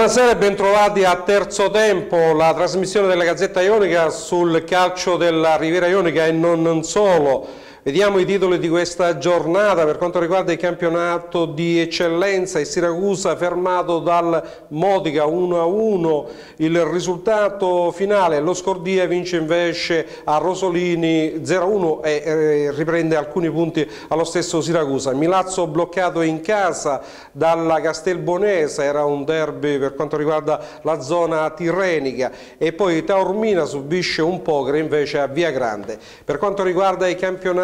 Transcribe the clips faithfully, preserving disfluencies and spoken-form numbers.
Buonasera e bentrovati a Terzo Tempo, la trasmissione della Gazzetta Ionica sul calcio della Riviera Ionica e non solo. Vediamo i titoli di questa giornata. Per quanto riguarda il campionato di eccellenza, il Siracusa fermato dal Modica uno a uno, il risultato finale, lo Scordia vince invece a Rosolini zero a uno e eh, riprende alcuni punti allo stesso Siracusa. Milazzo bloccato in casa dalla Castelbonese, era un derby per quanto riguarda la zona tirrenica, e poi Taormina subisce un poker invece a Via Grande. Per quanto riguarda i campionati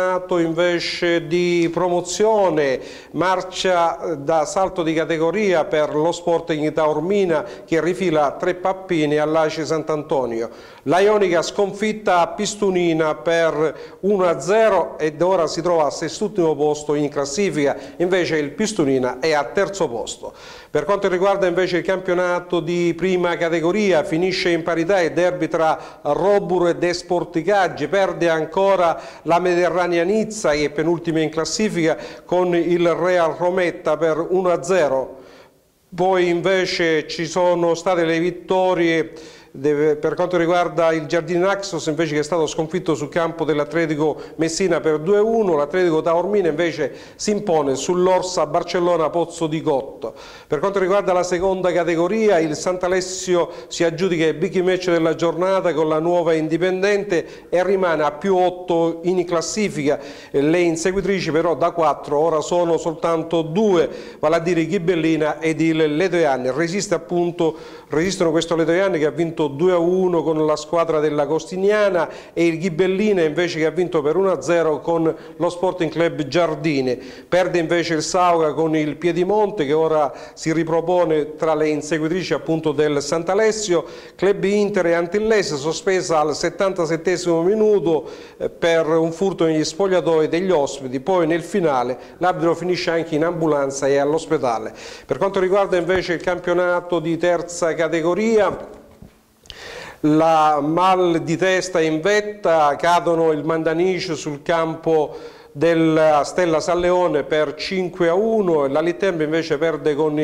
invece di promozione, marcia da salto di categoria per lo Sporting Taormina che rifila tre pappini all'A C I Sant'Antonio. La Ionica sconfitta a Pistunina per uno a zero ed ora si trova a sest'ultimo posto in classifica, invece il Pistunina è a terzo posto. Per quanto riguarda invece il campionato di prima categoria, finisce in parità il derby tra Robur e Desporticaggi, perde ancora la Mediterranea Nizza che è penultima in classifica con il Real Rometta per uno a zero. Poi invece ci sono state le vittorie per quanto riguarda il Giardini Naxos, invece, che è stato sconfitto sul campo dell'Atletico Messina per due a uno, l'Atletico Taormina invece si impone sull'Orsa Barcellona Pozzo di Gotto. Per quanto riguarda la seconda categoria, il Sant'Alessio si aggiudica il big match della giornata con la Nuova Indipendente e rimane a più otto in classifica. Le inseguitrici però da quattro ora sono soltanto due, vale a dire Ghibellina ed il Letojanni. Resiste appunto, resistono questo Letojanni che ha vinto due a uno con la squadra della Costignana e il Ghibellina invece che ha vinto per uno a zero con lo Sporting Club Giardini. Perde invece il Sauga con il Piedimonte che ora si ripropone tra le inseguitrici appunto del Sant'Alessio. Club Inter e Antillese sospesa al settantasettesimo minuto per un furto negli spogliatoi degli ospiti, poi nel finale l'arbitro finisce anche in ambulanza e all'ospedale. Per quanto riguarda invece il campionato di terza categoria, la mal di testa in vetta, cadono il Mandanice sul campo della Stella San Leone per cinque a uno, la Littembe invece perde con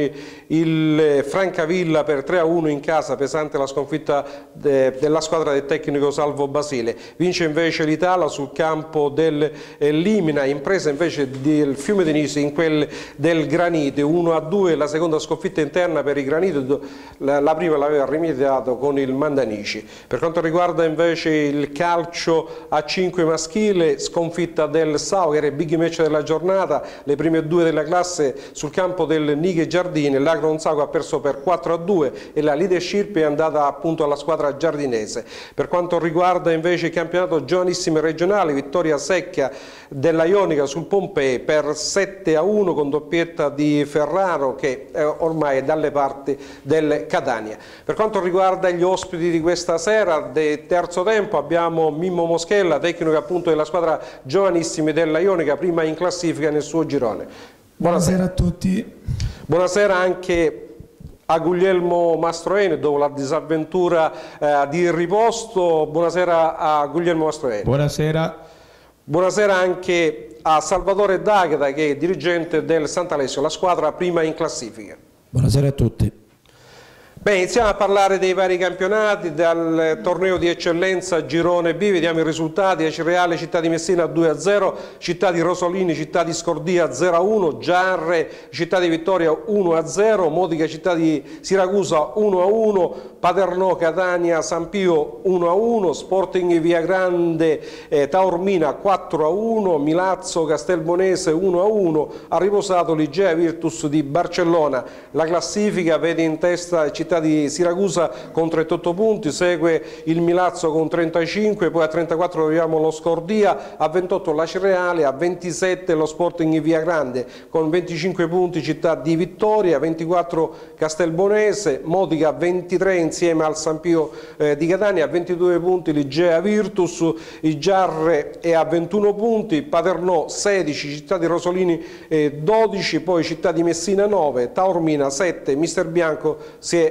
il Francavilla per tre a uno in casa, pesante la sconfitta de, della squadra del tecnico Salvo Basile. Vince invece l'Itala sul campo del eh, Limina, impresa invece del Fiume Denisi in quel del Granite, uno a due la seconda sconfitta interna per i Granite, la, la prima l'aveva rimediato con il Mandanici. Per quanto riguarda invece il calcio a cinque maschile, sconfitta del Sauga, che era il big match della giornata, le prime due della classe sul campo del Nighe Giardini, l'Agro Sauga ha perso per quattro a due e la leadership è andata appunto alla squadra giardinese. Per quanto riguarda invece il campionato giovanissime regionali, vittoria secca della Ionica sul Pompei per sette a uno con doppietta di Ferraro che eh, ormai è dalle parti del Catania. Per quanto riguarda gli ospiti di questa sera del terzo tempo, abbiamo Mimmo Moschella, tecnico appunto della squadra giovanissime del la Ionica, prima in classifica nel suo girone. Buonasera, Buonasera a tutti. Buonasera anche a Guglielmo Mastroeni dopo la disavventura eh, di riposto. Buonasera a Guglielmo Mastroeni. Buonasera. Buonasera anche a Salvatore D'Agheta che è dirigente del Sant'Alessio, la squadra prima in classifica. Buonasera a tutti. Beh, iniziamo a parlare dei vari campionati, dal torneo di eccellenza Girone B, vediamo i risultati: Acireale Città di Messina due a zero, Città di Rosolini Città di Scordia zero a uno, Giarre Città di Vittoria uno a zero, Modica Città di Siracusa uno a uno, Paternò Catania San Pio uno a uno, Sporting Via Grande eh, Taormina quattro a uno, Milazzo Castelbonese uno a uno, ha riposato l'Igea Virtus di Barcellona. La classifica vede in testa Città di Siracusa con trentotto punti, segue il Milazzo con trentacinque, poi a trentaquattro troviamo lo Scordia, a ventotto l'Acireale, a ventisette lo Sporting Via Grande con venticinque punti Città di Vittoria, ventiquattro Castelbonese, Modica a ventitré insieme al San Pio eh, di Catania, a ventidue punti l'Igea Virtus, il Giarre è a ventuno punti, Paternò sedici, Città di Rosolini eh, dodici, poi Città di Messina nove, Taormina sette, Mister Bianco si è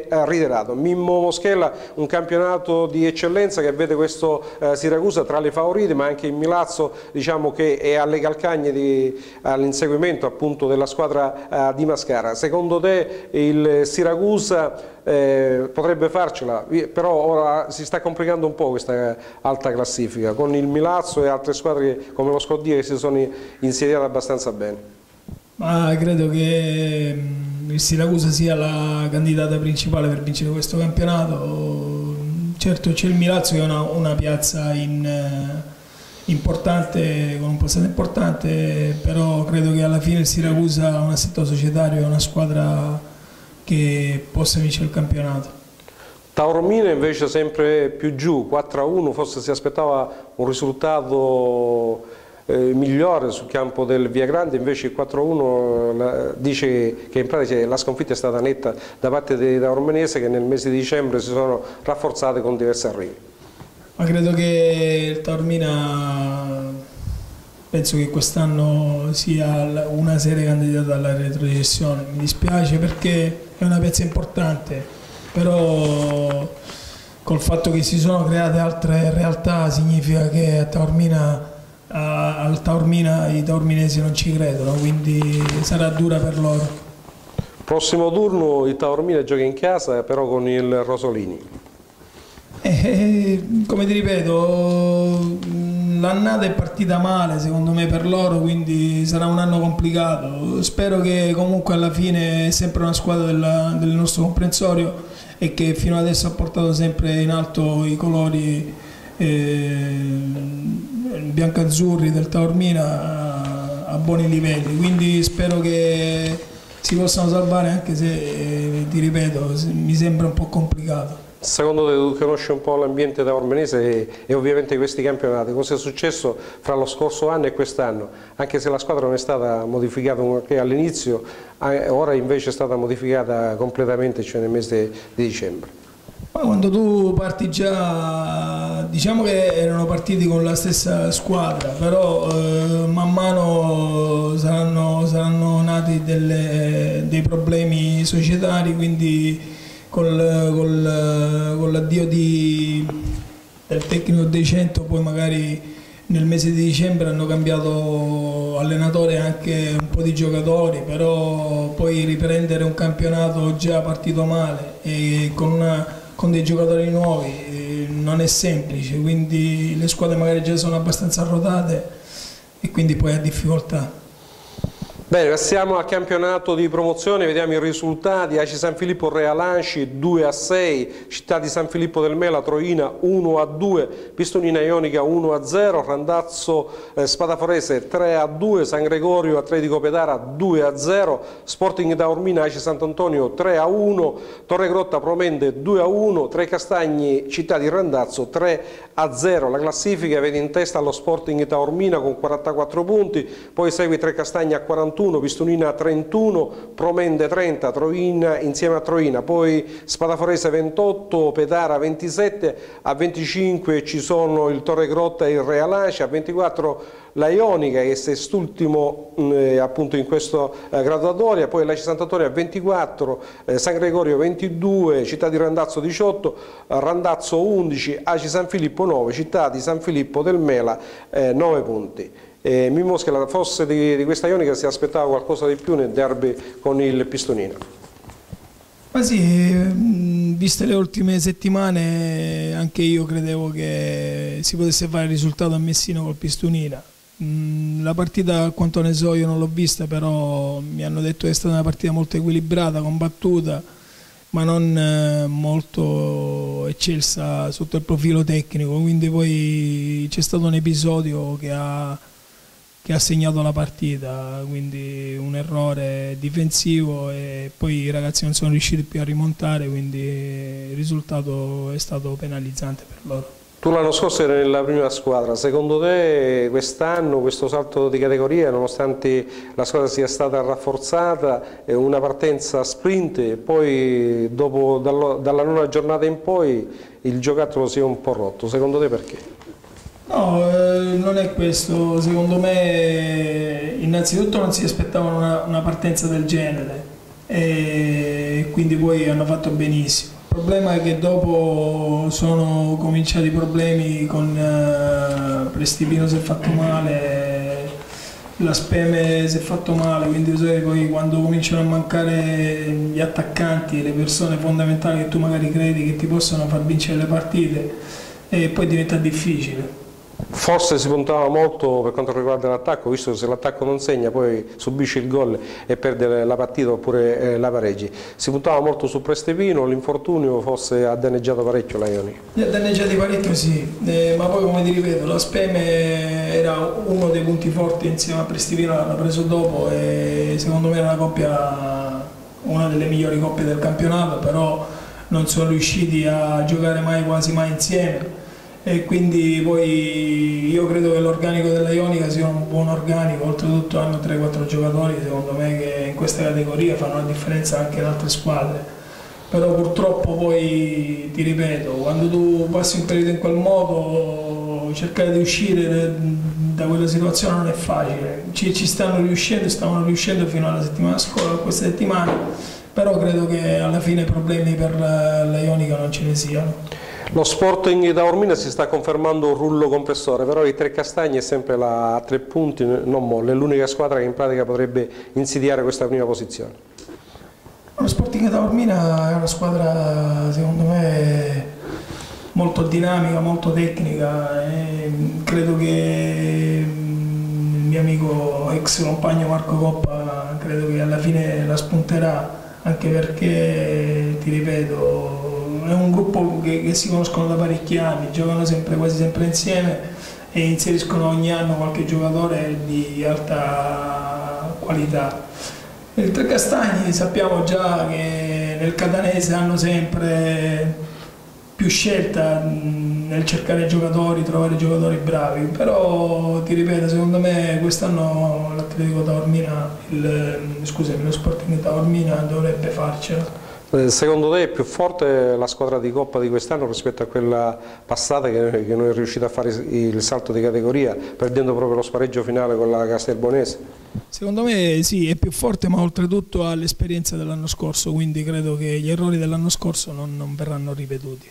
eh, ritirato. Mimmo Moschella, un campionato di eccellenza che vede questo eh, Siracusa tra le favorite, ma anche il Milazzo, diciamo, che è alle calcagne all'inseguimento appunto della squadra eh, di Mascara. Secondo te il Siracusa eh, potrebbe farcela? Però ora si sta complicando un po' questa alta classifica con il Milazzo e altre squadre come lo Scoddia che si sono insediate abbastanza bene. Ma credo che il Siracusa sia la candidata principale per vincere questo campionato. Certo c'è il Milazzo che è una, una piazza in, importante, con un passato importante, però credo che alla fine il Siracusa ha un assetto societario, è una squadra che possa vincere il campionato. Taormina invece sempre più giù, quattro a uno, forse si aspettava un risultato eh, migliore sul campo del Viagrande, invece il quattro a uno la, dice che in pratica la sconfitta è stata netta da parte dei taorminesi che nel mese di dicembre si sono rafforzate con diversi arrivi. Ma credo che il Taormina, penso che quest'anno sia una seria candidata alla retrocessione, mi dispiace perché è una piazza importante, però col fatto che si sono create altre realtà significa che a Taormina, a, al Taormina i taorminesi non ci credono, quindi sarà dura per loro. Prossimo turno il Taormina gioca in casa però con il Rosolini. Eh, come ti ripeto, l'annata è partita male secondo me per loro, quindi sarà un anno complicato. Spero che comunque alla fine è sempre una squadra della, del nostro comprensorio e che fino adesso ha portato sempre in alto i colori eh, biancazzurri del Taormina a, a buoni livelli, quindi spero che si possano salvare, anche se eh, ti ripeto mi sembra un po' complicato. Secondo te, tu conosci un po' l'ambiente taorminese e, e ovviamente questi campionati, cosa è successo fra lo scorso anno e quest'anno? Anche se la squadra non è stata modificata all'inizio, ora invece è stata modificata completamente, cioè nel mese di dicembre. Ma quando tu parti già, diciamo che erano partiti con la stessa squadra, però eh, man mano saranno, saranno nati delle, dei problemi societari, quindi Col, col, con l'addio del tecnico dei cento poi magari nel mese di dicembre hanno cambiato allenatore anche un po' di giocatori, però poi riprendere un campionato già partito male e con, una, con dei giocatori nuovi eh, non è semplice, quindi le squadre magari già sono abbastanza rotate e quindi poi ha difficoltà. Bene, passiamo al campionato di promozione, vediamo i risultati. Aci San Filippo Realanci due a sei, Città di San Filippo del Mela Troina uno a due, Pistonina Ionica uno a zero, Randazzo eh, Spadaforese tre a due, San Gregorio Atletico Pedara due a zero, Sporting Taormina Aci Sant'Antonio tre a uno, Torregrotta Promende due a uno, Tre Castagni Città di Randazzo tre a zero. La classifica vede in testa lo Sporting Taormina con quarantaquattro punti, poi segue Tre Castagni a quarantuno, Pistonina trentuno, Promende trenta, Troina insieme a Troina, poi Spadaforese ventotto, Pedara ventisette, a venticinque ci sono il Torregrotta e il Realanci, a ventiquattro la Ionica che è sest'ultimo eh, appunto in questa eh, graduatoria, poi l'Aci Sant'Antonio a ventiquattro, eh, San Gregorio ventidue, Città di Randazzo diciotto, eh, Randazzo undici, Aci San Filippo nove, Città di San Filippo del Mela eh, nove punti. Eh, Mimmo Moschella, forse di, di questa Ionica si aspettava qualcosa di più nel derby con il Pistonino. Ma sì, viste le ultime settimane anche io credevo che si potesse fare il risultato a Messina col Pistonina. La partita, a quanto ne so, io non l'ho vista, però mi hanno detto che è stata una partita molto equilibrata, combattuta, ma non molto eccelsa sotto il profilo tecnico, quindi poi c'è stato un episodio che ha che ha segnato la partita, quindi un errore difensivo e poi i ragazzi non sono riusciti più a rimontare, quindi il risultato è stato penalizzante per loro. Tu l'anno scorso eri nella prima squadra, secondo te quest'anno questo salto di categoria, nonostante la squadra sia stata rafforzata, è una partenza sprint e poi dopo, dalla nona giornata in poi il giocattolo si è un po' rotto, secondo te perché? No, eh, non è questo, secondo me innanzitutto non si aspettavano una, una partenza del genere e e quindi poi hanno fatto benissimo. Il problema è che dopo sono cominciati i problemi con uh, Prestipino si è fatto male, la Speme si è fatto male, quindi poi quando cominciano a mancare gli attaccanti, le persone fondamentali che tu magari credi che ti possano far vincere le partite, e poi diventa difficile. Forse si puntava molto per quanto riguarda l'attacco, visto che se l'attacco non segna poi subisce il gol e perde la partita oppure eh, la pareggi. Si puntava molto su Prestipino, l'infortunio forse ha danneggiato parecchio la Ionica. Li ha danneggiati parecchio, sì, eh, ma poi come ti ripeto, la Speme era uno dei punti forti insieme a Prestipino, l'hanno preso dopo e secondo me era una coppia, una delle migliori coppie del campionato, però non sono riusciti a giocare mai, quasi mai insieme. E quindi poi io credo che l'organico della Ionica sia un buon organico, oltretutto hanno tre quattro giocatori secondo me che in questa categoria fanno la differenza anche in altre squadre, però purtroppo poi ti ripeto, quando tu passi un periodo in quel modo cercare di uscire da quella situazione non è facile, ci, ci stanno riuscendo, stavano riuscendo fino alla settimana scorsa, questa settimana, però credo che alla fine problemi per la, la Ionica non ce ne siano. Lo Sporting Taormina si sta confermando un rullo compressore, però i Trecastagni è sempre la, a tre punti, non molle, è l'unica squadra che in pratica potrebbe insidiare questa prima posizione. Lo Sporting Taormina è una squadra secondo me molto dinamica, molto tecnica e credo che il mio amico ex compagno Marco Coppa credo che alla fine la spunterà, anche perché ti ripeto è un gruppo che, che si conoscono da parecchi anni, giocano sempre, quasi sempre insieme e inseriscono ogni anno qualche giocatore di alta qualità. Il Trecastagni sappiamo già che nel catanese hanno sempre più scelta nel cercare giocatori, trovare giocatori bravi, però ti ripeto, secondo me quest'anno l'Atletico Taormina, il, scusami, lo Sporting Taormina dovrebbe farcela. Secondo te è più forte la squadra di Coppa di quest'anno rispetto a quella passata che, che non è riuscita a fare il salto di categoria, perdendo proprio lo spareggio finale con la Castelbonese? Secondo me sì, è più forte, ma oltretutto ha l'esperienza dell'anno scorso, quindi credo che gli errori dell'anno scorso non, non verranno ripetuti.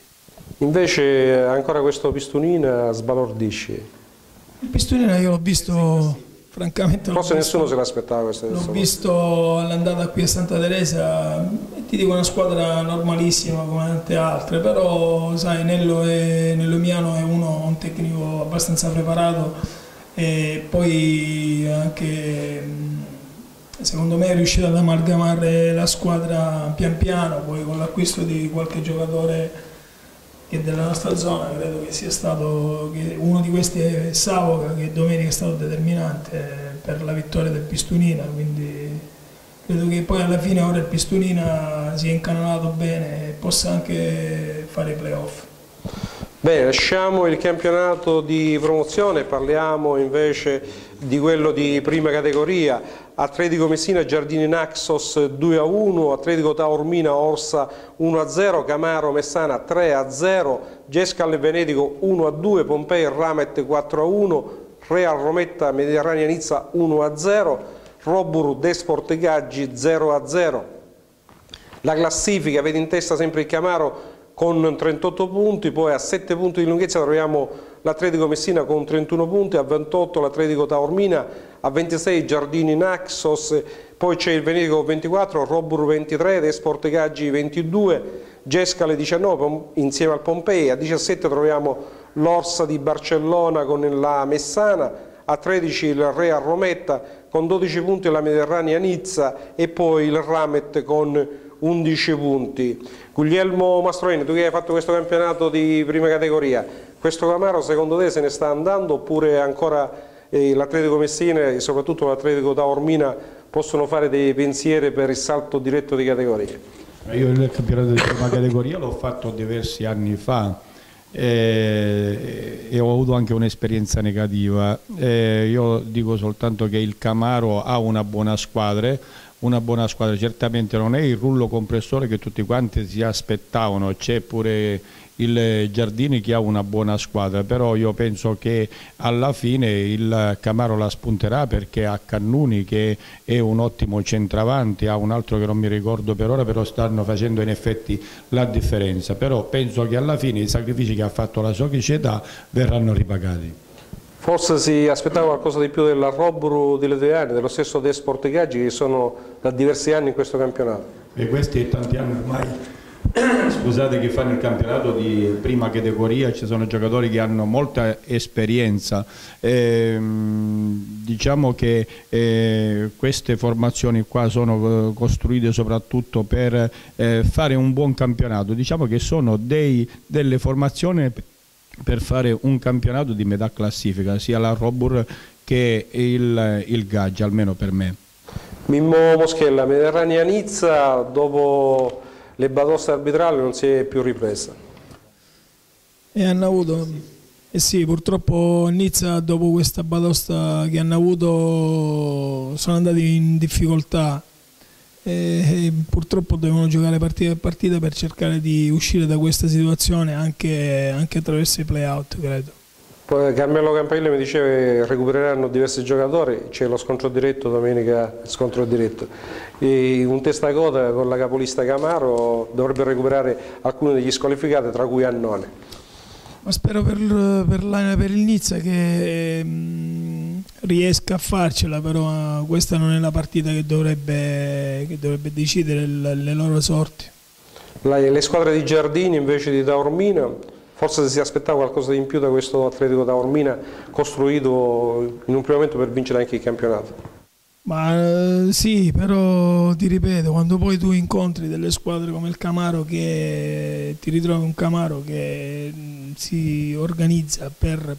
Invece ancora questo Pistunina sbalordisce. Il Pistunina io l'ho visto... Francamente forse nessuno se l'aspettava questo. L'ho visto all'andata qui a Santa Teresa e ti dico una squadra normalissima come tante altre, però sai Nello, è, Nello Miano è uno, un tecnico abbastanza preparato e poi anche secondo me è riuscito ad amalgamare la squadra pian piano, poi con l'acquisto di qualche giocatore che della nostra zona credo che sia stato, che uno di questi è Savoca, che domenica è stato determinante per la vittoria del Pistunina, quindi credo che poi alla fine ora il Pistunina sia incanalato bene e possa anche fare i playoff. Bene, lasciamo il campionato di promozione, parliamo invece di quello di prima categoria. Atletico Messina Giardini Naxos due a uno, Atletico Taormina Orsa uno a zero, Camaro Messana tre a zero, Gescal Venetico uno a due, Pompei Ramet quattro a uno, Real Rometta Mediterranea Nizza uno a zero, Robur Desport Gaggi zero a zero. La classifica vede in testa sempre il Camaro con trentotto punti, poi a sette punti di lunghezza troviamo l'Atletico Messina con trentuno punti, a ventotto l'Atletico Taormina, a ventisei Giardini Naxos, poi c'è il Venetico ventiquattro, Robur ventitré, Desport Gaggi ventidue, Gescale diciannove insieme al Pompei, a diciassette troviamo l'Orsa di Barcellona con la Messana, a tredici il Real Rometta, con dodici punti la Mediterranea Nizza e poi il Ramet con undici punti. Guglielmo Mastroeni, tu che hai fatto questo campionato di prima categoria, questo Camaro secondo te se ne sta andando oppure ancora eh, l'Atletico Messina e soprattutto l'Atletico Taormina possono fare dei pensieri per il salto diretto di categoria? Io il campionato di prima categoria l'ho fatto diversi anni fa e, e ho avuto anche un'esperienza negativa. E io dico soltanto che il Camaro ha una buona squadra, una buona squadra, certamente non è il rullo compressore che tutti quanti si aspettavano, c'è pure il Giardini che ha una buona squadra, però io penso che alla fine il Camaro la spunterà, perché ha Cannuni che è un ottimo centravanti, ha un altro che non mi ricordo per ora, però stanno facendo in effetti la differenza. Però penso che alla fine i sacrifici che ha fatto la società verranno ripagati. Forse si aspettava qualcosa di più della Roburu di Leteani, dello stesso Desport Gaggi, che sono da diversi anni in questo campionato. E questi è tanti anni ormai, scusate, che fanno il campionato di prima categoria, ci sono giocatori che hanno molta esperienza. Eh, diciamo che eh, queste formazioni qua sono costruite soprattutto per eh, fare un buon campionato, diciamo che sono dei, delle formazioni per fare un campionato di metà classifica, sia la Robur che il, il Gaggi, almeno per me. Mimmo Moschella, Mediterranea Nizza, dopo le batoste arbitrali non si è più ripresa. E hanno avuto, eh sì, purtroppo Nizza dopo questa batosta che hanno avuto sono andati in difficoltà. E, e purtroppo devono giocare partita per partita per cercare di uscire da questa situazione anche, anche attraverso i play-out, credo. Poi Carmelo Campanile mi diceva che recupereranno diversi giocatori, c'è lo scontro diretto domenica, scontro diretto. E un testacoda con la capolista Camaro dovrebbe recuperare alcuni degli squalificati, tra cui Annone. Ma spero per, per, la, per il Nizza che mh, riesca a farcela, però questa non è la partita che dovrebbe, che dovrebbe decidere le, le loro sorti. La, le squadre di Giardini invece di Taormina, forse si aspettava qualcosa di in più da questo Atletico Taormina costruito in un primo momento per vincere anche il campionato. Ma eh, sì, però ti ripeto, quando poi tu incontri delle squadre come il Camaro, che ti ritrovi un Camaro che mh, si organizza per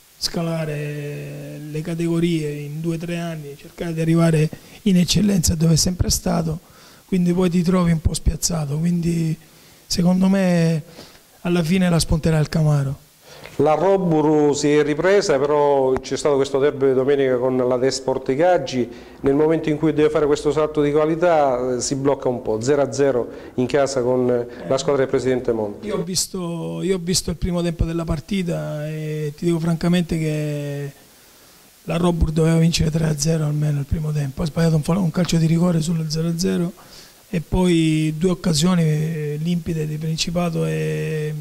scalare le categorie in due o tre anni, cercare di arrivare in eccellenza dove è sempre stato, quindi poi ti trovi un po' spiazzato, quindi secondo me alla fine la spunterà il Camaro. La Roburu si è ripresa, però c'è stato questo derby domenica con la Desport Gaggi, nel momento in cui deve fare questo salto di qualità si blocca un po', zero a zero in casa con la squadra del Presidente Monti. Io ho visto, io ho visto il primo tempo della partita e ti dico francamente che la Robur doveva vincere tre a zero almeno il primo tempo, ha sbagliato un, un calcio di rigore sullo zero a zero e poi due occasioni limpide di Principato e...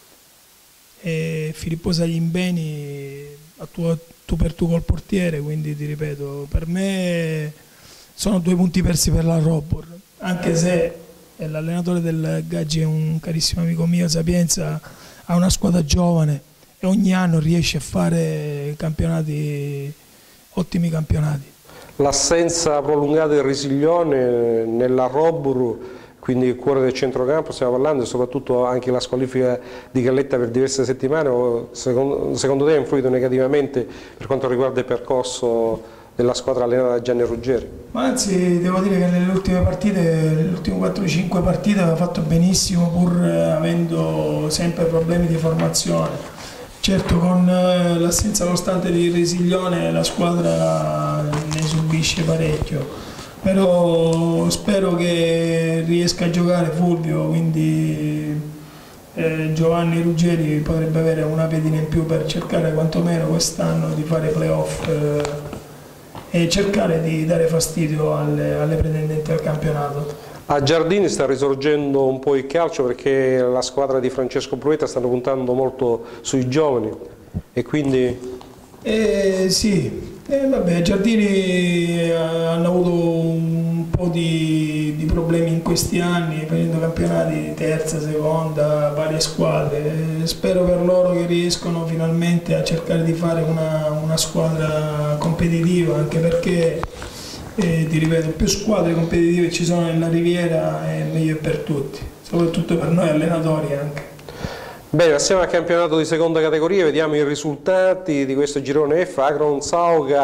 e Filippo Saglimbeni a tu, tu per tu col portiere, quindi ti ripeto, per me sono due punti persi per la Robur, anche se l'allenatore del Gaggi è un carissimo amico mio, Sapienza, ha una squadra giovane e ogni anno riesce a fare campionati, ottimi campionati. L'assenza prolungata del Risiglione nella Robur, quindi il cuore del centrocampo, stiamo parlando, e soprattutto anche la squalifica di Galletta per diverse settimane, secondo, secondo te ha influito negativamente per quanto riguarda il percorso della squadra allenata da Gianni Ruggeri? Ma anzi, devo dire che nelle ultime partite, nelle ultime quattro cinque partite aveva fatto benissimo, pur avendo sempre problemi di formazione. Certo, con l'assenza costante di Risiglione la squadra ne subisce parecchio, però spero che riesca a giocare Fulvio, quindi eh, Giovanni Ruggeri potrebbe avere una pedina in più per cercare quantomeno quest'anno di fare playoff eh, e cercare di dare fastidio alle, alle pretendenti al campionato. A Giardini sta risorgendo un po' il calcio perché la squadra di Francesco Prueta stanno puntando molto sui giovani e quindi... Eh, sì. Eh, vabbè, Giardini hanno avuto un po' di, di problemi in questi anni, prendendo campionati di terza, seconda, varie squadre. Eh, spero per loro che riescano finalmente a cercare di fare una, una squadra competitiva, anche perché, eh, ti ripeto, più squadre competitive ci sono nella Riviera è meglio per tutti, soprattutto per noi allenatori anche. Bene, passiamo al campionato di seconda categoria, vediamo i risultati di questo girone F. Acron Sauga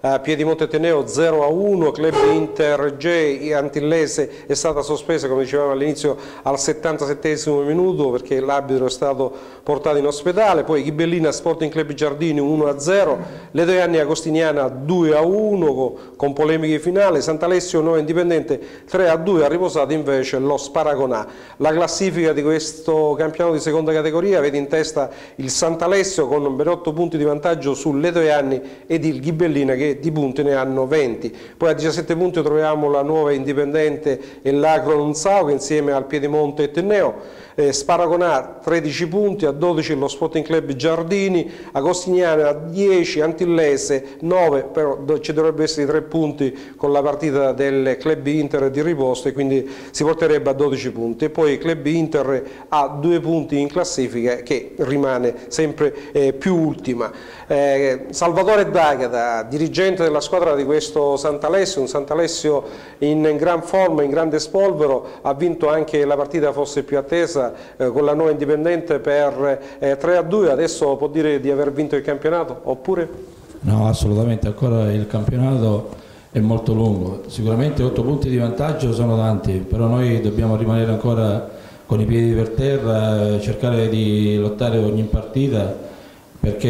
uh, Piedimonte Teneo zero a uno, Club Inter G Antillese è stata sospesa, come dicevamo all'inizio, al settantasettesimo minuto perché l'arbitro è stato portato in ospedale. Poi Ghibellina Sporting Club Giardini uno a zero, Ledoianni Agostiniana due a uno con polemiche finali, Sant'Alessio Nuova Indipendente tre a due, ha riposato invece lo Sparagonà. La classifica di questo campionato di seconda categoria vede in testa il Sant'Alessio con ben otto punti di vantaggio su Ledoianni ed il Ghibellina che di punti ne hanno venti. Poi a diciassette punti troviamo la Nuova Indipendente e l'Agro Nunzao che insieme al Piedimonte e Teneo. Eh, Sparagonà tredici punti, a dodici lo Sporting Club Giardini, Agostiniana dieci, Antillese nove, però ci dovrebbe essere tre punti con la partita del Club Inter di riposto e quindi si porterebbe a dodici punti. E poi Club Inter ha due punti in classifica che rimane sempre eh, più ultima. Eh, Salvatore D'Agata, dirigente della squadra di questo Sant'Alessio, un Sant'Alessio in gran forma, in grande spolvero, ha vinto anche la partita forse più attesa eh, con la Nuova Indipendente per eh, tre a due, adesso può dire di aver vinto il campionato oppure? No, assolutamente, ancora il campionato è molto lungo, sicuramente otto punti di vantaggio sono tanti, però noi dobbiamo rimanere ancora con i piedi per terra, cercare di lottare ogni partita perché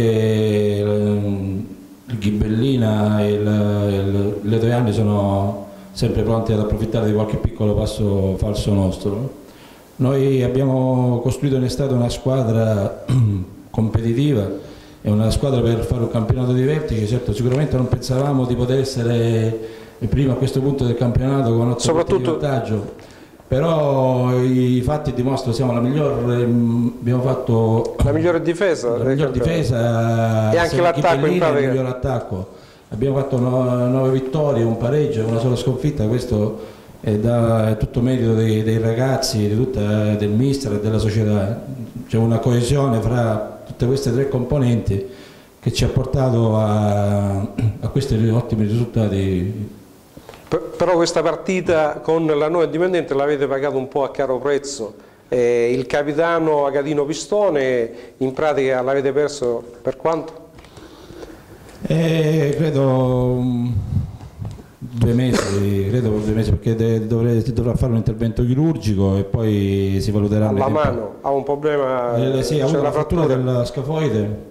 il Ghibellina e il Ledoianni sono sempre pronti ad approfittare di qualche piccolo passo falso nostro. Noi abbiamo costruito in estate una squadra competitiva, è una squadra per fare un campionato di vertice, certo sicuramente non pensavamo di poter essere prima a questo punto del campionato con otto punti di vantaggio. Però i fatti dimostrano che siamo la migliore, abbiamo fatto la migliore difesa, la miglior difesa e anche l'attacco in pratica. Il miglior attacco. Abbiamo fatto nove vittorie, un pareggio, una sola sconfitta, questo è, da, è tutto merito dei, dei ragazzi, di tutta, del mister e della società. C'è una coesione fra tutte queste tre componenti che ci ha portato a, a questi ottimi risultati. Però questa partita con la Nuova Indipendente l'avete pagato un po' a caro prezzo, eh, il capitano Agatino Pistone in pratica l'avete perso per quanto? Eh, credo um, due mesi, credo due mesi perché de, dovrei, dovrà fare un intervento chirurgico e poi si valuterà. La mano ha un problema, eh, sì, ha avuto la frattura della scafoide.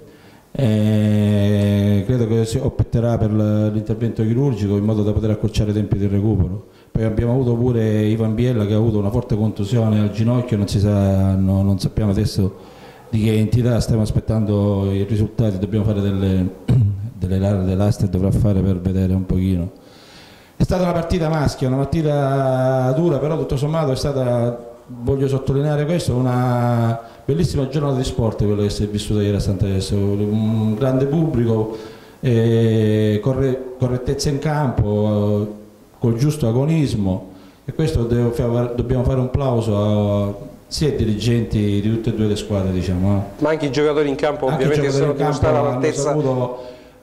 Eh, credo che si opterà per l'intervento chirurgico in modo da poter accorciare i tempi di recupero. Poi abbiamo avuto pure Ivan Biella che ha avuto una forte contusione al ginocchio, non, si sa, no, non sappiamo adesso di che entità, stiamo aspettando i risultati, dobbiamo fare delle, delle, delle aste dovrà fare per vedere un pochino. È stata una partita maschia, una partita dura, però tutto sommato è stata, voglio sottolineare questo, una bellissima giornata di sport quella che si è vissuta ieri a Sant'Alessio, un grande pubblico, eh, corre, correttezza in campo, eh, col giusto agonismo e questo devo, dobbiamo fare un plauso a, sia ai dirigenti di tutte e due le squadre, diciamo. Eh. Ma anche i giocatori in campo anche ovviamente sono dimostrati all'altezza. Hanno saputo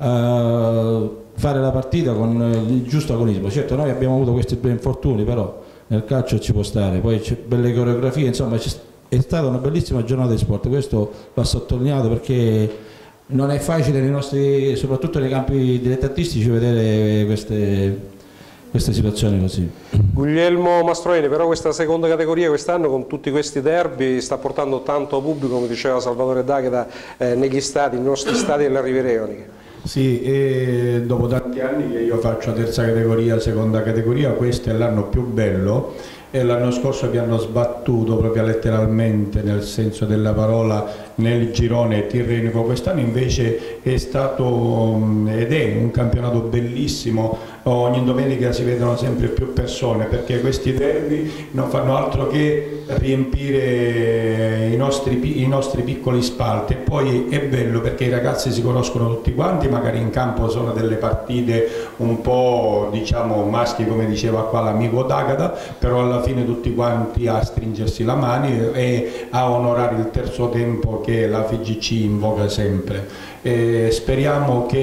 uh, fare la partita con il giusto agonismo, certo noi abbiamo avuto questi due infortuni però nel calcio ci può stare, poi c'è belle coreografie, insomma è stata una bellissima giornata di sport, questo va sottolineato perché non è facile nei nostri, soprattutto nei campi dilettantistici, vedere queste, queste situazioni così. Guglielmo Mastroeni, però questa seconda categoria quest'anno con tutti questi derby sta portando tanto pubblico, come diceva Salvatore D'Agata, eh, negli stadi, nei nostri stadi della Riviera Ionica. Sì, e dopo tanti anni che io faccio terza categoria, seconda categoria, questo è l'anno più bello e l'anno scorso vi hanno sbattuto proprio letteralmente nel senso della parola nel girone tirrenico, quest'anno invece è stato ed è un campionato bellissimo, ogni domenica si vedono sempre più persone perché questi derby non fanno altro che riempire i nostri, i nostri piccoli spalti e poi è bello perché i ragazzi si conoscono tutti quanti, magari in campo sono delle partite un po' diciamo maschi come diceva qua l'amico D'Agata, però alla fine tutti quanti a stringersi la mano e a onorare il terzo tempo che la F I G C invoca sempre. E speriamo che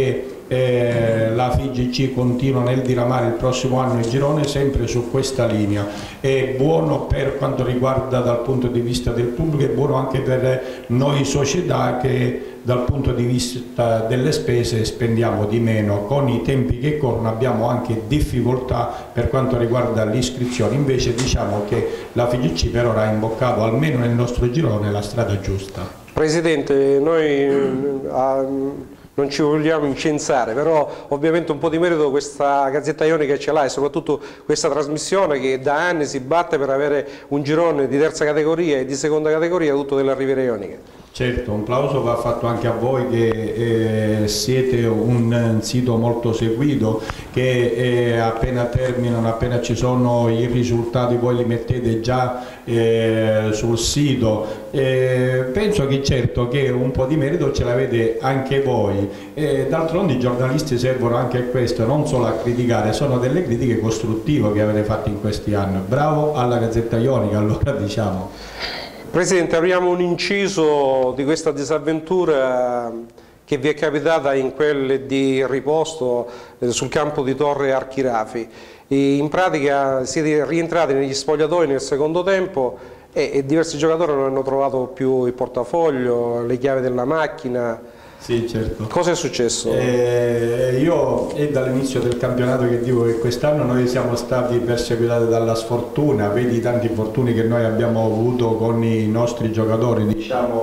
eh, la F I G C continua nel diramare il prossimo anno il girone sempre su questa linea. È buono per quanto riguarda dal punto di vista del pubblico, è buono anche per noi società che dal punto di vista delle spese spendiamo di meno. Con i tempi che corrono abbiamo anche difficoltà per quanto riguarda l'iscrizione, invece diciamo che la F I G C per ora ha imboccato almeno nel nostro girone la strada giusta. Presidente, noi ah, non ci vogliamo incensare, però ovviamente un po' di merito questa Gazzetta Ionica ce l'ha, e soprattutto questa trasmissione che da anni si batte per avere un girone di terza categoria e di seconda categoria tutto della Riviera Ionica. Certo, un plauso va fatto anche a voi che eh, siete un sito molto seguito, che eh, appena terminano, appena ci sono i risultati voi li mettete già eh, sul sito. Eh, penso che certo che un po' di merito ce l'avete anche voi, eh, d'altronde i giornalisti servono anche a questo, non solo a criticare, sono delle critiche costruttive che avete fatto in questi anni. Bravo alla Gazzetta Ionica, allora diciamo. Presidente, apriamo un inciso di questa disavventura che vi è capitata in quelle di riposto sul campo di Torre Archirafi. In pratica siete rientrati negli spogliatoi nel secondo tempo e, e diversi giocatori non hanno trovato più il portafoglio, le chiavi della macchina. Sì, certo. Cosa è successo? Eh, io è dall'inizio del campionato che dico che quest'anno noi siamo stati perseguitati dalla sfortuna, vedi tanti infortuni che noi abbiamo avuto con i nostri giocatori, diciamo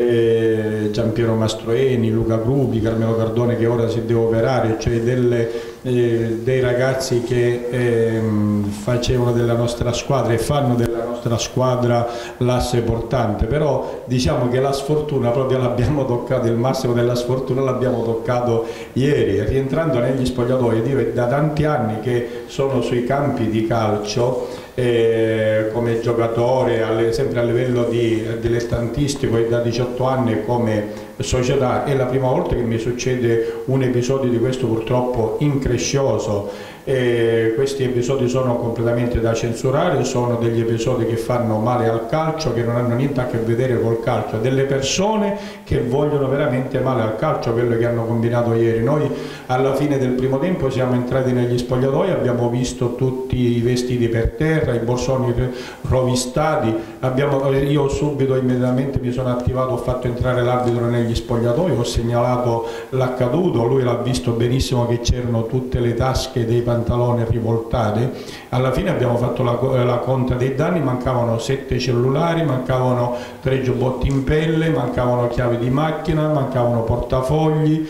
eh, Giampiero Mastroeni, Luca Grubi, Carmelo Cardone che ora si deve operare, cioè delle, eh, dei ragazzi che eh, facevano della nostra squadra e fanno della nostra squadra l'asse portante, però diciamo che la sfortuna proprio l'abbiamo toccato, il massimo della sfortuna l'abbiamo toccato ieri, rientrando negli spogliatoi. Io è da tanti anni che sono sui campi di calcio eh, come giocatore, alle, sempre a livello di dilettantistico, e da diciotto anni come società, è la prima volta che mi succede un episodio di questo purtroppo increscioso. E questi episodi sono completamente da censurare, sono degli episodi che fanno male al calcio, che non hanno niente a che vedere col calcio, delle persone che vogliono veramente male al calcio, quello che hanno combinato ieri. Noi alla fine del primo tempo siamo entrati negli spogliatoi, abbiamo visto tutti i vestiti per terra, i borsoni rovistati, abbiamo, io subito immediatamente mi sono attivato, ho fatto entrare l'arbitro negli spogliatoi, ho segnalato l'accaduto, lui l'ha visto benissimo che c'erano tutte le tasche dei pantaloni rivoltate. Alla fine abbiamo fatto la, la conta dei danni, mancavano sette cellulari, mancavano tre giubbotti in pelle, mancavano chiavi di macchina, mancavano portafogli,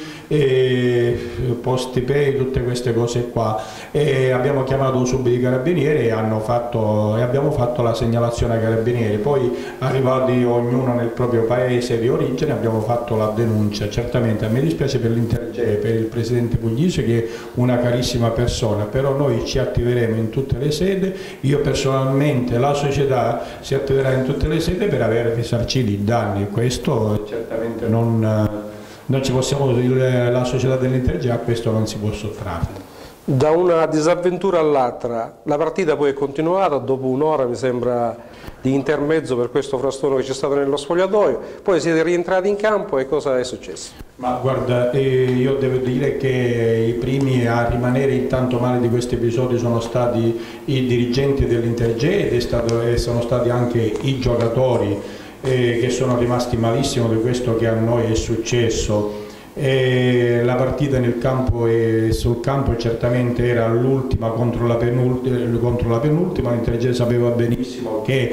e posti pay, tutte queste cose qua, e abbiamo chiamato subito i carabinieri e, hanno fatto, e abbiamo fatto la segnalazione ai carabinieri. Poi arrivati ognuno nel proprio paese di origine abbiamo fatto la denuncia. Certamente a me dispiace per l'Interge, per il presidente Puglisi che è una carissima persona, però noi ci attiveremo in tutte le sedi, io personalmente, la società si attiverà in tutte le sedi per aver risarcito i danni. Questo certamente non... Non ci possiamo, la società dell'Interge a questo non si può sottrarre. Da una disavventura all'altra, la partita poi è continuata, dopo un'ora mi sembra di intermezzo per questo frastuono che c'è stato nello spogliatoio, poi siete rientrati in campo e cosa è successo? Ma guarda, eh, io devo dire che i primi a rimanere intanto male di questi episodi sono stati i dirigenti dell'Interge ed è stato, e sono stati anche i giocatori Eh, che sono rimasti malissimo di questo che a noi è successo. E la partita nel campo e sul campo certamente era l'ultima contro la penultima, contro la penultima. L'Interge sapeva benissimo che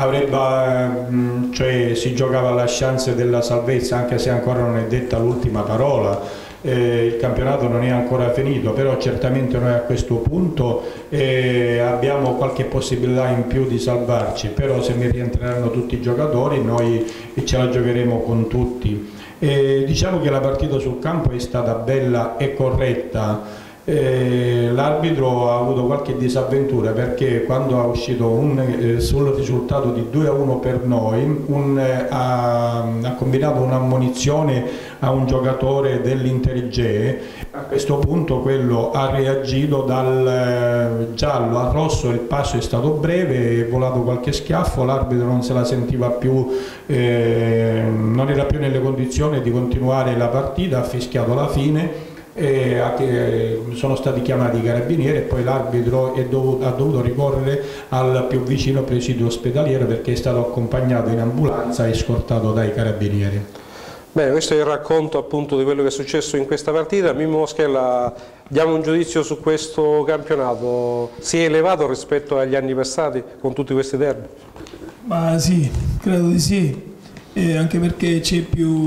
avrebbe, cioè, si giocava la chance della salvezza, anche se ancora non è detta l'ultima parola. Eh, il campionato non è ancora finito, però certamente noi a questo punto eh, abbiamo qualche possibilità in più di salvarci, però se mi rientreranno tutti i giocatori noi ce la giocheremo con tutti. Eh, diciamo che la partita sul campo è stata bella e corretta. Eh, l'arbitro ha avuto qualche disavventura perché quando è uscito un, eh, sul risultato di due a uno per noi un, eh, ha, ha combinato un'ammonizione a un giocatore dell'Interge. A questo punto quello ha reagito dal eh, giallo al rosso, il passo è stato breve, è volato qualche schiaffo, l'arbitro non se la sentiva più, eh, non era più nelle condizioni di continuare la partita, ha fischiato la fine. e sono stati chiamati i carabinieri e poi l'arbitro ha dovuto ricorrere al più vicino presidio ospedaliero perché è stato accompagnato in ambulanza e scortato dai carabinieri. Bene, questo è il racconto appunto di quello che è successo in questa partita. Mimmo Moschella, diamo un giudizio su questo campionato, si è elevato rispetto agli anni passati con tutti questi derby? Ma sì, credo di sì, e anche perché c'è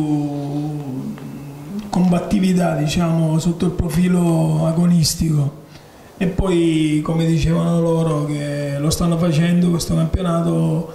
più combattività, diciamo, sotto il profilo agonistico, e poi, come dicevano loro, che lo stanno facendo questo campionato,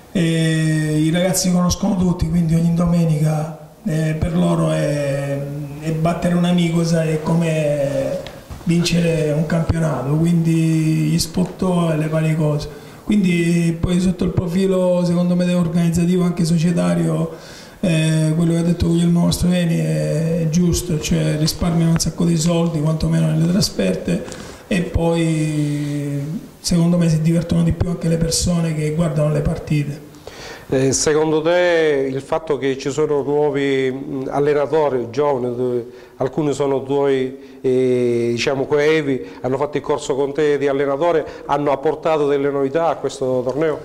e i ragazzi conoscono tutti, quindi ogni domenica eh, per loro è, è battere un amico, sai, è come vincere un campionato, quindi gli spottò e le varie cose. Quindi poi sotto il profilo, secondo me, organizzativo, anche societario, Eh, quello che ha detto Guglielmo Mastroveni è giusto, cioè risparmiano un sacco di soldi, quantomeno nelle trasferte, e poi secondo me si divertono di più anche le persone che guardano le partite. Eh, secondo te il fatto che ci sono nuovi mh, allenatori giovani, alcuni sono tuoi eh, diciamo coevi, hanno fatto il corso con te di allenatore, hanno apportato delle novità a questo torneo?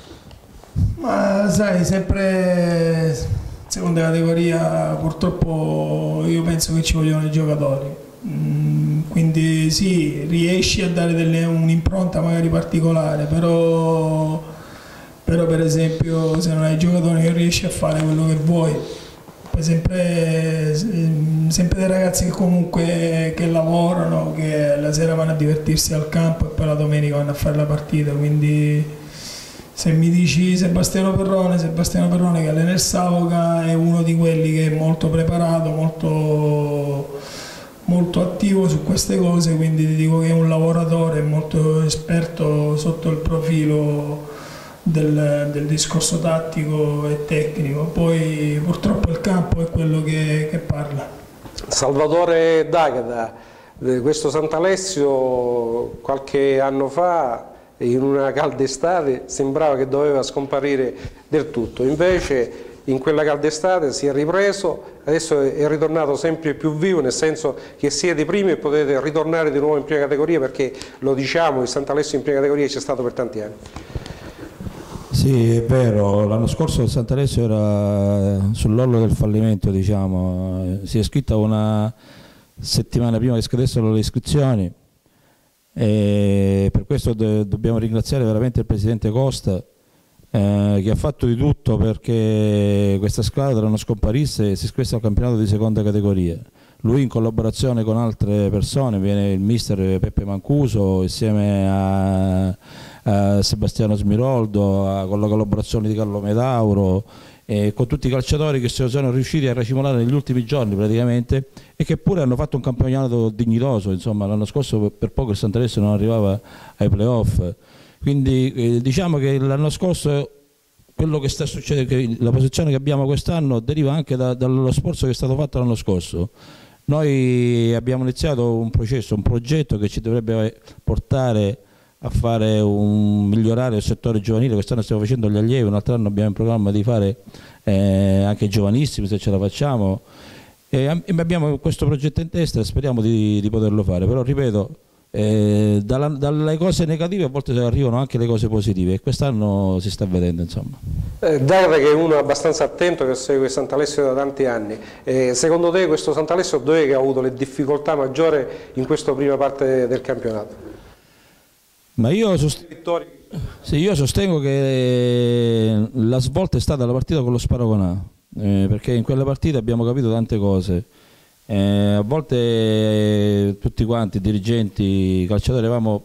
Ma sai, sempre seconda categoria, purtroppo io penso che ci vogliono i giocatori, mm, quindi sì, riesci a dare un'impronta magari particolare, però, però per esempio se non hai giocatori non riesci a fare quello che vuoi. Poi sempre, sempre dei ragazzi che comunque che lavorano, che la sera vanno a divertirsi al campo e poi la domenica vanno a fare la partita, quindi se mi dici Sebastiano Perrone, Sebastiano Perrone che allena il Savoca è uno di quelli che è molto preparato, molto, molto attivo su queste cose, quindi ti dico che è un lavoratore molto esperto sotto il profilo del, del discorso tattico e tecnico. Poi purtroppo il campo è quello che, che parla. Salvatore D'Agata, questo Sant'Alessio qualche anno fa in una calda estate sembrava che doveva scomparire del tutto, invece in quella calda estate si è ripreso, adesso è ritornato sempre più vivo, nel senso che siete i primi e potete ritornare di nuovo in prima categoria, perché lo diciamo, il Sant'Alessio in prima categoria c'è stato per tanti anni. Sì, è vero, l'anno scorso il Sant'Alessio era sull'orlo del fallimento, diciamo, si è iscritta una settimana prima che scadessero le iscrizioni. E per questo do dobbiamo ringraziare veramente il presidente Costa, eh, che ha fatto di tutto perché questa squadra non scomparisse e si iscrisse al campionato di seconda categoria. Lui, in collaborazione con altre persone, viene il mister Peppe Mancuso insieme a, a Sebastiano Smiroldo, a, con la collaborazione di Carlo Medauro, e con tutti i calciatori che sono riusciti a racimolare negli ultimi giorni praticamente, e che pure hanno fatto un campionato dignitoso. Insomma, l'anno scorso per poco il Sant'Alessio non arrivava ai playoff, quindi eh, diciamo che l'anno scorso quello che sta succedendo, che la posizione che abbiamo quest'anno deriva anche da, dallo sforzo che è stato fatto l'anno scorso. Noi abbiamo iniziato un processo, un progetto che ci dovrebbe portare a fare un migliorare il settore giovanile. Quest'anno stiamo facendo gli allievi, un altro anno abbiamo in programma di fare eh, anche i giovanissimi, se ce la facciamo, e, e abbiamo questo progetto in testa e speriamo di, di poterlo fare. Però ripeto, eh, dalla, dalle cose negative a volte arrivano anche le cose positive, e quest'anno si sta vedendo, insomma. Eh, Dagata, che è uno abbastanza attento, che segue Sant'Alessio da tanti anni, eh, secondo te questo Sant'Alessio dove ha avuto le difficoltà maggiori in questa prima parte del campionato? Ma io, sost sì, io sostengo che la svolta è stata la partita con lo Sparagonà, eh, perché in quella partita abbiamo capito tante cose. Eh, a volte eh, tutti quanti, dirigenti, i calciatori, eravamo,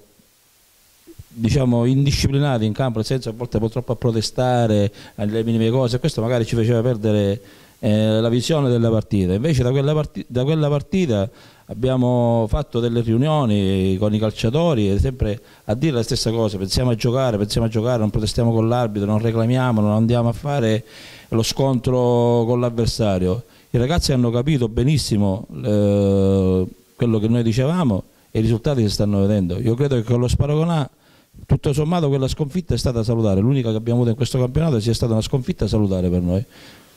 diciamo, indisciplinati in campo, nel senso a volte purtroppo a protestare alle minime cose, e questo magari ci faceva perdere eh, la visione della partita. Invece da quella, parti da quella partita abbiamo fatto delle riunioni con i calciatori, sempre a dire la stessa cosa: pensiamo a giocare, pensiamo a giocare, non protestiamo con l'arbitro, non reclamiamo, non andiamo a fare lo scontro con l'avversario. I ragazzi hanno capito benissimo eh, quello che noi dicevamo e i risultati si stanno vedendo. Io credo che con lo Sparagonà, tutto sommato, quella sconfitta è stata salutare, l'unica che abbiamo avuto in questo campionato sia stata una sconfitta salutare per noi.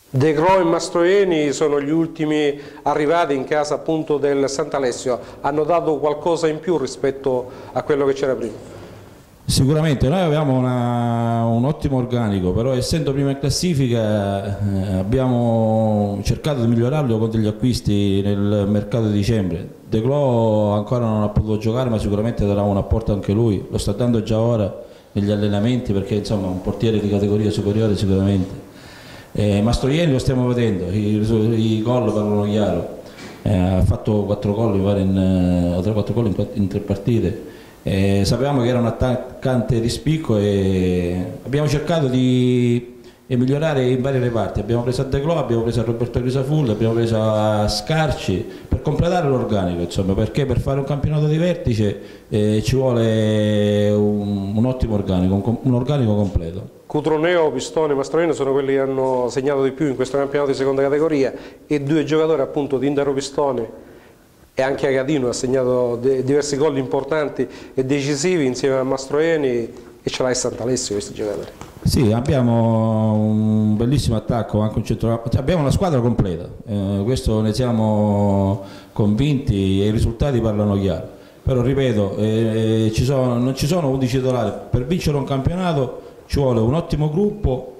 De Cro e Mastroianni sono gli ultimi arrivati in casa appunto del Sant'Alessio, hanno dato qualcosa in più rispetto a quello che c'era prima? Sicuramente noi avevamo una, un ottimo organico, però essendo prima in classifica eh, abbiamo cercato di migliorarlo con degli acquisti nel mercato di dicembre. De Cro ancora non ha potuto giocare, ma sicuramente darà un apporto anche lui, lo sta dando già ora negli allenamenti, perché insomma è un portiere di categoria superiore sicuramente. Eh, Mastroianni lo stiamo vedendo, i, i gol parlano chiaro, eh, ha fatto quattro gol mi pare in, o tre quattro gol in, in tre partite, eh, sapevamo che era un attaccante di spicco e abbiamo cercato di e migliorare in varie reparti. Abbiamo preso a De Cro, abbiamo preso a Roberto Crisafulli, abbiamo preso a Scarci per completare l'organico, insomma, perché per fare un campionato di vertice eh, ci vuole un, un ottimo organico, un, un organico completo. Cutroneo, Pistone e Mastroianni sono quelli che hanno segnato di più in questo campionato di seconda categoria e due giocatori appunto, Tindaro Pistone e anche Agadino ha segnato diversi gol importanti e decisivi insieme a Mastroianni e ce l'ha il Sant'Alessio questi giocatori. Sì, abbiamo un bellissimo attacco, anche un centro... abbiamo una squadra completa, eh, questo ne siamo convinti e i risultati parlano chiaro, però ripeto, eh, ci sono, non ci sono undici titolari, per vincere un campionato ci vuole un ottimo gruppo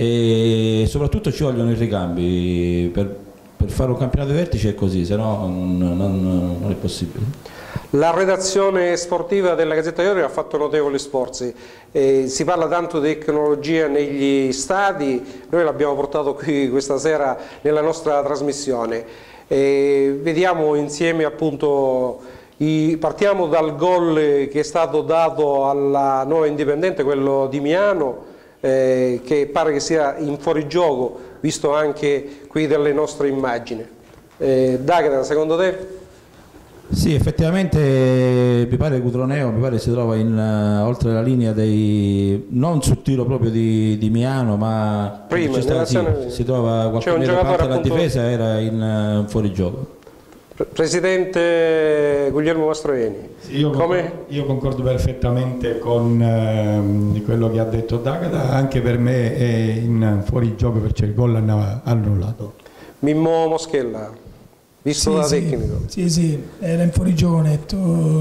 e soprattutto ci vogliono i ricambi, per, per fare un campionato di vertice è così, se no non, non, non è possibile. La redazione sportiva della Gazzetta Ionica ha fatto notevoli sforzi, eh, si parla tanto di tecnologia negli stadi, noi l'abbiamo portato qui questa sera nella nostra trasmissione, eh, vediamo insieme appunto, i, partiamo dal gol che è stato dato alla Nuova Indipendente, quello di Miano, eh, che pare che sia in fuorigioco, visto anche qui dalle nostre immagini. Eh, D'Agata, secondo te? Sì, effettivamente mi pare Cutroneo mi pare si trova in, uh, oltre la linea dei, non sul tiro proprio di, di Miano, ma prima stava, sì, si trova qualche metro da parte della difesa, era in uh, fuorigioco. Presidente Guglielmo Mastroianni, sì, io, concordo, io concordo perfettamente con eh, quello che ha detto D'Agata, anche per me è in fuorigioco perché il gol andava annullato. Mimmo Moschella, visto sì, da sì, tecnico. Sì, sì, era in fuorigioco netto,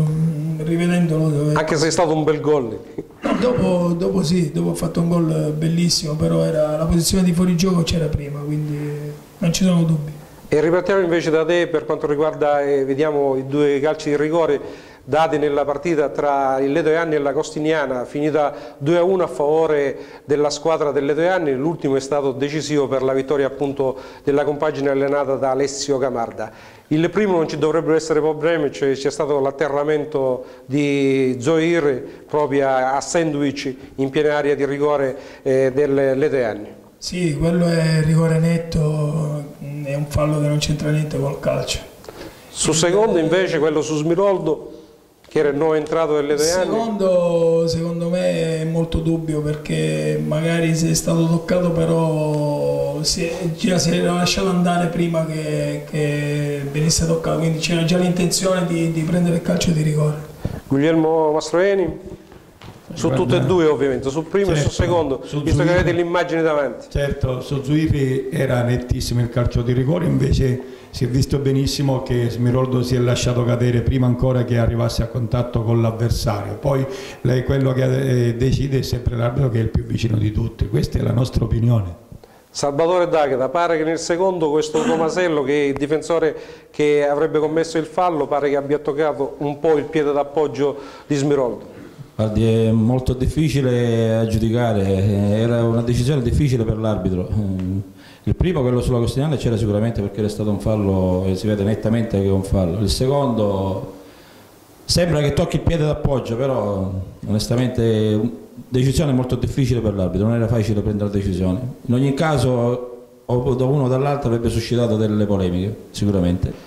rivedendolo. Anche se è stato un bel gol. Dopo, dopo sì, dopo ha fatto un gol bellissimo, però era, la posizione di fuorigioco c'era prima, quindi non ci sono dubbi. E ripartiamo invece da te per quanto riguarda, eh, vediamo i due calci di rigore dati nella partita tra il Letojanni e la Costiniana, finita due a uno a favore della squadra del Letojanni, l'ultimo è stato decisivo per la vittoria appunto della compagine allenata da Alessio Camarda. Il primo non ci dovrebbero essere problemi, c'è stato l'atterramento di Zoir proprio a sandwich in piena area di rigore eh, del Letojanni. Sì, quello è rigore netto, è un fallo che non c'entra niente col calcio. Sul secondo invece, quello su Smiroldo, che era il nuovo entrato del Letojanni. Il secondo secondo me è molto dubbio, perché magari se è stato toccato però si, è, si era lasciato andare prima che, che venisse toccato, quindi c'era già l'intenzione di, di prendere il calcio di rigore. Guglielmo Mastroianni? Su tutte e due ovviamente, sul primo certo, e sul secondo, su visto Zuiri, che avete l'immagine davanti. Certo, su Zuiri era nettissimo il calcio di rigore, invece si è visto benissimo che Smiroldo si è lasciato cadere prima ancora che arrivasse a contatto con l'avversario. Poi lei, quello che decide è sempre l'arbitro, che è il più vicino di tutti, questa è la nostra opinione. Salvatore D'Agata, pare che nel secondo questo Tomasello, che è il difensore che avrebbe commesso il fallo, pare che abbia toccato un po' il piede d'appoggio di Smiroldo. Guardi, è molto difficile a giudicare, era una decisione difficile per l'arbitro. Il primo, quello sulla Costiniana, c'era sicuramente perché era stato un fallo e si vede nettamente che è un fallo. Il secondo sembra che tocchi il piede d'appoggio, però onestamente decisione molto difficile per l'arbitro, non era facile prendere la decisione. In ogni caso o da uno o dall'altro avrebbe suscitato delle polemiche, sicuramente.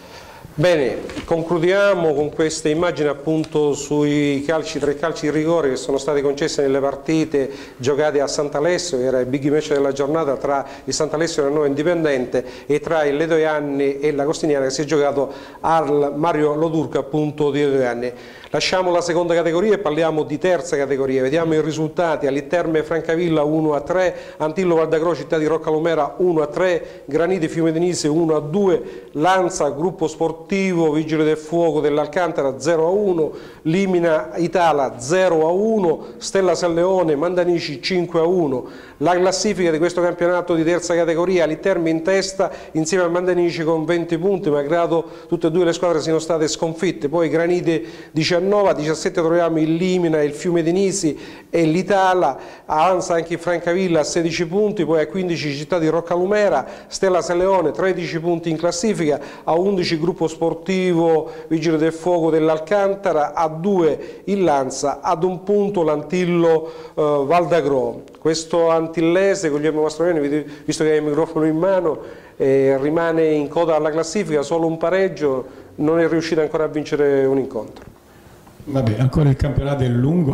Bene, concludiamo con queste immagini appunto sui calci, tre calci di rigore che sono stati concessi nelle partite giocate a Sant'Alessio, che era il big match della giornata tra il Sant'Alessio e la Nuova Indipendente, e tra il Ledoianni e la Costiniana, che si è giocato al Mario Lodurca appunto di Ledoianni. Lasciamo la seconda categoria e parliamo di terza categoria. Vediamo i risultati: Aliterme Francavilla uno a tre, Antillo Valdagro Città di Roccalumera uno a tre, Graniti Fiume Denise uno a due, Lanza Gruppo Sportivo Vigili del Fuoco dell'Alcantara zero a uno, Limina Itala zero a uno, Stella San Leone Mandanici cinque a uno. La classifica di questo campionato di terza categoria: Aliterme in testa insieme a Mandanici con venti punti, malgrado tutte e due le squadre siano state sconfitte. Poi Graniti diciannove, a diciassette troviamo il Limina, il Fiume Denisi e l'Itala. Avanza anche il Francavilla a sedici punti, poi a quindici Città di Roccalumera, Stella San Leone tredici punti in classifica, a undici Gruppo Sportivo Vigili del Fuoco dell'Alcantara, a due il Lanza, ad un punto l'Antillo eh, Valdagro. Questo antillese, Guglielmo Mastroianni, visto che ha il microfono in mano, eh, rimane in coda alla classifica, solo un pareggio, non è riuscito ancora a vincere un incontro. Vabbè, ancora il campionato è lungo,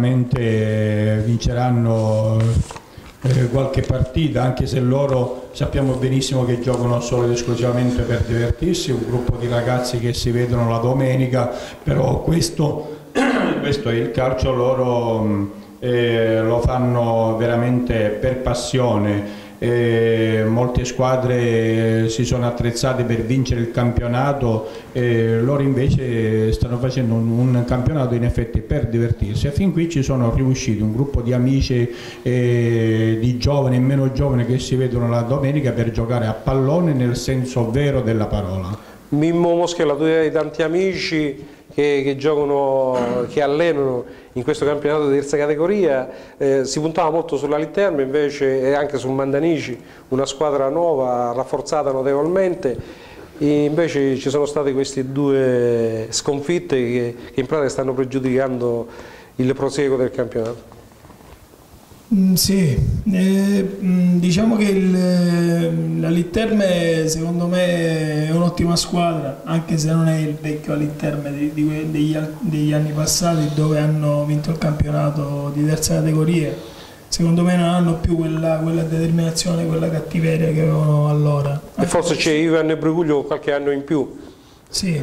sicuramente vinceranno eh, qualche partita, anche se loro sappiamo benissimo che giocano solo ed esclusivamente per divertirsi, un gruppo di ragazzi che si vedono la domenica, però questo, questo è il calcio, loro eh, lo fanno veramente per passione. Eh, molte squadre si sono attrezzate per vincere il campionato, eh, loro invece stanno facendo un, un campionato in effetti per divertirsi, e fin qui ci sono riusciti un gruppo di amici, eh, di giovani e meno giovani, che si vedono la domenica per giocare a pallone nel senso vero della parola. Mimmo Moschella, tu hai tanti amici che, che giocano, che allenano in questo campionato di terza categoria, eh, si puntava molto sulla Aliterme invece e anche sul Mandanici, una squadra nuova, rafforzata notevolmente, e invece ci sono state queste due sconfitte che, che in pratica stanno pregiudicando il proseguo del campionato. Mm, sì, eh, diciamo che l'Aliterme secondo me è un'ottima squadra, anche se non è il vecchio Aliterme di, di, degli, degli anni passati, dove hanno vinto il campionato di terza categoria. Secondo me non hanno più quella, quella determinazione, quella cattiveria che avevano allora. E forse c'è Ivan Bruguglio qualche anno in più. Sì,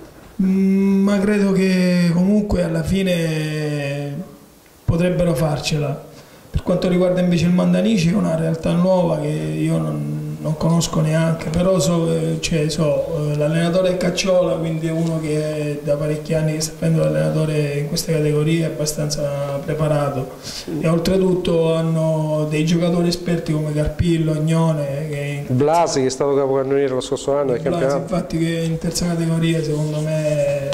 mm, ma credo che comunque alla fine potrebbero farcela. Per quanto riguarda invece il Mandanici, è una realtà nuova che io non, non conosco neanche, però so, cioè, so l'allenatore è Cacciola, quindi è uno che è da parecchi anni che sta facendo l'allenatore in queste categorie, è abbastanza preparato, e oltretutto hanno dei giocatori esperti come Carpillo, Agnone, che Blasi, che è stato capocannoniere lo scorso anno del Blasi, campionato. infatti, che in terza categoria secondo me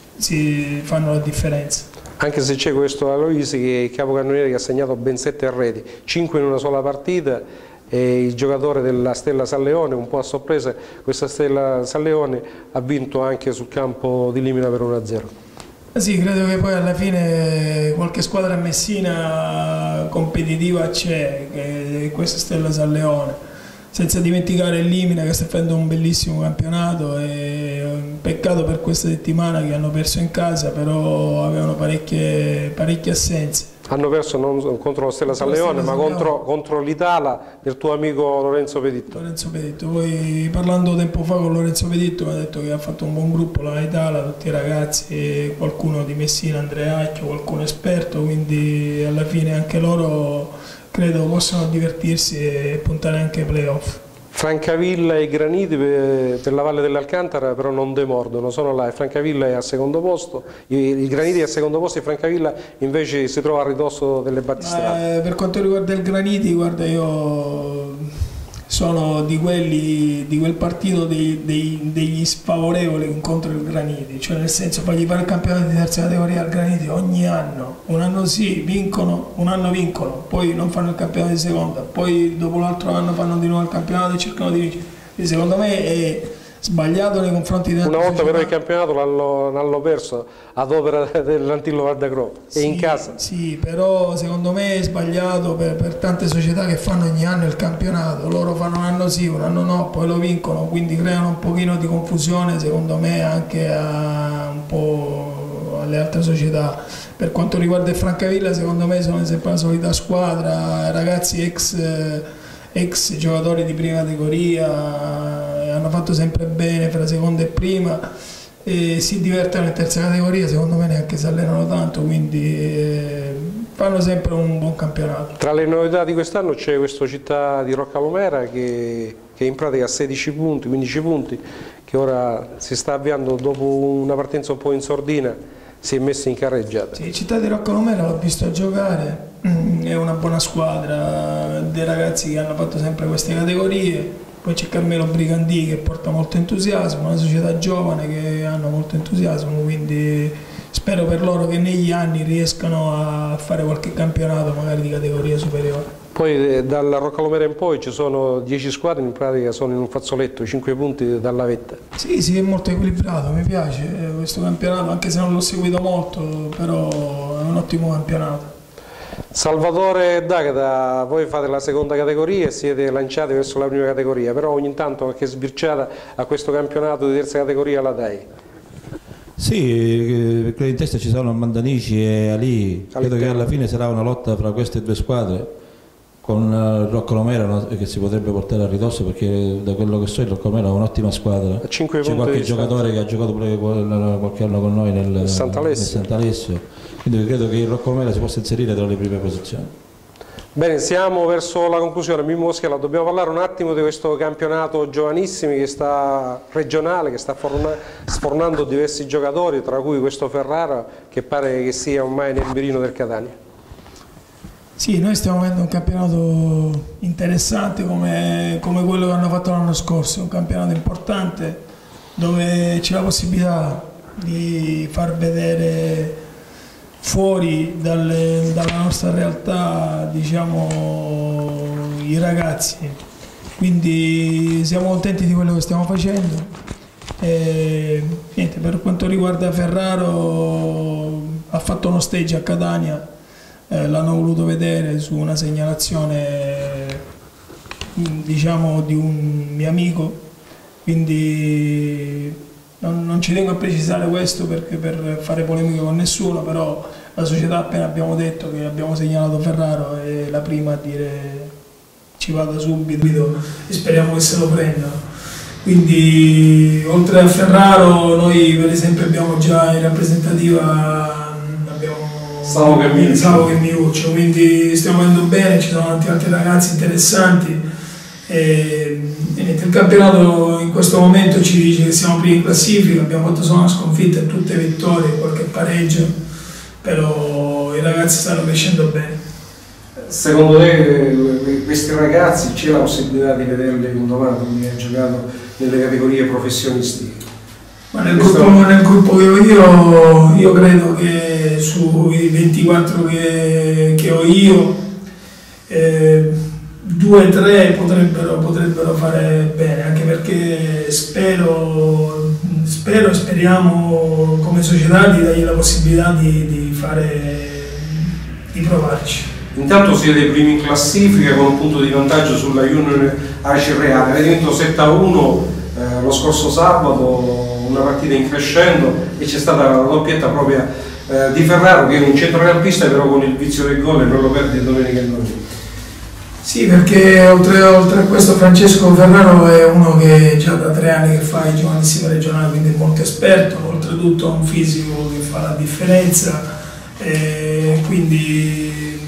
si fanno la differenza. Anche se c'è questo Aloisi che è il capocannoniere, che ha segnato ben sette reti, cinque in una sola partita, e il giocatore della Stella San Leone, un po' a sorpresa, questa Stella San Leone ha vinto anche sul campo di Limina per uno a zero. Sì, credo che poi alla fine qualche squadra a Messina competitiva c'è, che è questa Stella San Leone. Senza dimenticare il Limina, che sta facendo un bellissimo campionato, e un peccato per questa settimana che hanno perso in casa, però avevano parecchie, parecchie assenze. Hanno perso non contro la Stella San Leone, ma contro, contro l'Itala del tuo amico Lorenzo Peditto. Lorenzo Peditto, poi parlando tempo fa con Lorenzo Peditto mi ha detto che ha fatto un buon gruppo la Itala, tutti i ragazzi, qualcuno di Messina, Andreacchio, qualcuno esperto, quindi alla fine anche loro credo possano divertirsi e puntare anche ai playoff. Francavilla e Graniti per, per la Valle dell'Alcantara però non demordono, sono là, e Francavilla è al secondo posto, il Graniti è al secondo posto e Francavilla invece si trova a ridosso delle battistrade. Eh, per quanto riguarda il Graniti, guarda, io sono di quelli di quel partito dei, dei, degli sfavorevoli contro il Graniti, cioè nel senso, fagli fare il campionato di terza categoria al Graniti ogni anno, un anno sì, vincono, un anno vincono, poi non fanno il campionato di seconda, poi dopo l'altro anno fanno di nuovo il campionato e cercano di vincere. Quindi secondo me è, sbagliato nei confronti di una volta società. però il campionato l'hanno perso ad opera dell'Antillo Vardacro e sì, in casa. Sì, però secondo me è sbagliato per, per tante società che fanno ogni anno il campionato, loro fanno un anno sì, un anno no, poi lo vincono, quindi creano un pochino di confusione secondo me anche a, un po' alle altre società. Per quanto riguarda il Francavilla, secondo me sono sempre la solita squadra, ragazzi ex, ex giocatori di prima categoria, hanno fatto sempre bene fra seconda e prima e si divertono in terza categoria, secondo me neanche si allenano tanto, quindi eh, fanno sempre un buon campionato. Tra le novità di quest'anno c'è questo Città di Roccalumera che, che in pratica ha sedici punti, quindici punti, che ora si sta avviando dopo una partenza un po' in sordina, si è messo in carreggiata. Sì, Città di Roccalumera l'ho visto giocare, è una buona squadra, dei ragazzi che hanno fatto sempre queste categorie. Poi c'è Carmelo Brigandì che porta molto entusiasmo, una società giovane che hanno molto entusiasmo, quindi spero per loro che negli anni riescano a fare qualche campionato magari di categoria superiore. Poi dalla Roccalumera in poi ci sono dieci squadre, in pratica sono in un fazzoletto, cinque punti dalla vetta. Sì, sì, è molto equilibrato, mi piace questo campionato, anche se non l'ho seguito molto, però è un ottimo campionato. Salvatore D'Agata, voi fate la seconda categoria e siete lanciati verso la prima categoria, però ogni tanto qualche sbirciata a questo campionato di terza categoria la dai? Sì, credo in testa ci sono Mandanici e Ali, credo che alla fine sarà una lotta fra queste due squadre, con Roccalumera che si potrebbe portare a ridosso, perché da quello che so il Roccalumera è un'ottima squadra, c'è qualche giocatore che ha giocato pure qualche anno con noi nel Sant'Alessio, quindi credo che il Roccalumera si possa inserire tra le prime posizioni. Bene, siamo verso la conclusione. Mimmo Moschella, dobbiamo parlare un attimo di questo campionato giovanissimi che sta regionale, che sta sfornando diversi giocatori, tra cui questo Ferrara che pare che sia ormai nel mirino del Catania. Sì, noi stiamo avendo un campionato interessante come, come quello che hanno fatto l'anno scorso, un campionato importante dove c'è la possibilità di far vedere fuori dalle, dalla nostra realtà, diciamo, i ragazzi, quindi siamo contenti di quello che stiamo facendo. E, niente, per quanto riguarda Ferraro, ha fatto uno stage a Catania. Eh, l'hanno voluto vedere su una segnalazione, diciamo, di un mio amico, quindi non, non ci tengo a precisare questo perché per fare polemiche con nessuno, però la società appena abbiamo detto che abbiamo segnalato Ferraro è la prima a dire ci vado subito e speriamo che se lo prendano. Quindi oltre a Ferraro noi per esempio abbiamo già in rappresentativa Savo che Miuccio, quindi stiamo andando bene, ci sono tanti altri ragazzi interessanti e, e il campionato in questo momento ci dice che siamo primi in classifica, abbiamo fatto solo una sconfitta e tutte vittorie, qualche pareggio, però i ragazzi stanno crescendo bene. Secondo te questi ragazzi c'è la possibilità di vederli un domani come hanno giocato nelle categorie professionistiche? Ma nel gruppo, nel gruppo che ho io, io credo che sui ventiquattro che, che ho io, eh, due o tre potrebbero, potrebbero fare bene, anche perché spero, spero e speriamo come società di dargli la possibilità di, di, fare, di provarci. Intanto siete primi in classifica con un punto di vantaggio sulla Union Acireale, avete vinto sette a uno eh, lo scorso sabato, una partita in crescendo e c'è stata la doppietta propria eh, di Ferraro che è un centrocampista però con il vizio del gol e non lo perde domenica in noi. Sì, perché oltre, oltre a questo Francesco Ferraro è uno che già da tre anni che fa i giovanissimi regionali, quindi è molto esperto, oltretutto ha un fisico che fa la differenza, e quindi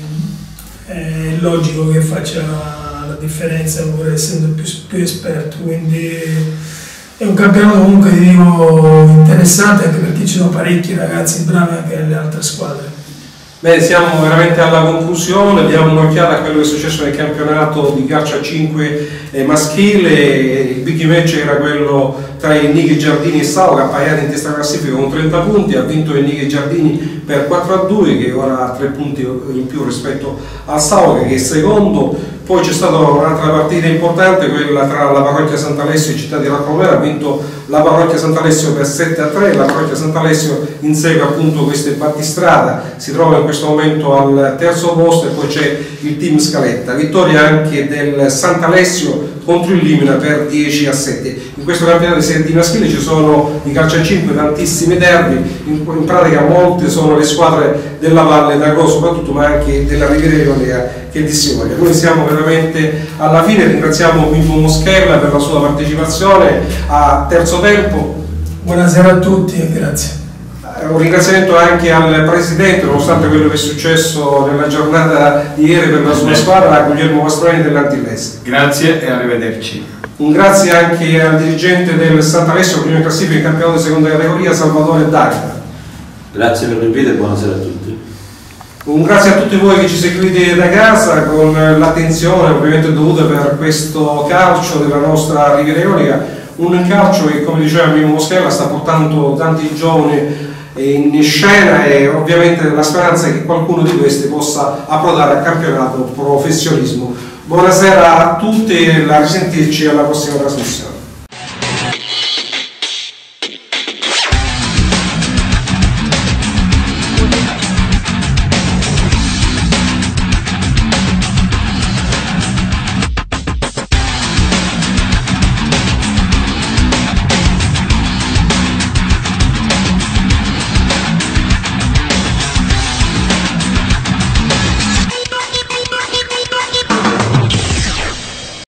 è logico che faccia la differenza pur essendo più, più esperto, quindi è un campionato comunque ti dico interessante anche perché ci sono parecchi ragazzi bravi anche nelle altre squadre. Beh, siamo veramente alla conclusione, diamo un'occhiata a quello che è successo nel campionato di calcio a cinque maschile. Il big match era quello tra il Nighi Giardini e Sauga, appaiati in testa classifica con trenta punti, ha vinto il Nighi Giardini per quattro a due, che ora ha tre punti in più rispetto al Sauga che è secondo. Poi c'è stata un'altra partita importante, quella tra la Parrocchia Sant'Alessio e Città di Roccolera, ha vinto la Parrocchia Sant'Alessio per sette a tre, la Parrocchia Sant'Alessio insegue appunto queste battistrada, si trova in questo momento al terzo posto, e poi c'è il team Scaletta, vittoria anche del Sant'Alessio contro il Limina per dieci a sette. In questo campionato di serie maschile ci sono di calcio a cinque tantissimi derby, in, in pratica molte sono le squadre della Valle d'Agro soprattutto, ma anche della Riviera Ionica che di Siviglia. Noi siamo veramente alla fine, ringraziamo Mimmo Moschella per la sua partecipazione a Terzo Tempo. Buonasera a tutti e grazie. Un ringraziamento anche al Presidente, nonostante quello che è successo nella giornata di ieri per la sua squadra, Guglielmo Pastrani dell'Antillese. Grazie e arrivederci. Un grazie anche al dirigente del Sant'Alessio, prima in classifica in campionato di seconda categoria, Salvatore D'Agata. Grazie per l'invito e buonasera a tutti. Un grazie a tutti voi che ci seguite da casa con l'attenzione ovviamente dovuta per questo calcio della nostra Riviera Ionica, un calcio che, come diceva Mimmo Moschella, sta portando tanti giovani in scena, e ovviamente la speranza è che qualcuno di questi possa approdare al campionato professionismo. Buonasera a tutti e a risentirci alla prossima trasmissione.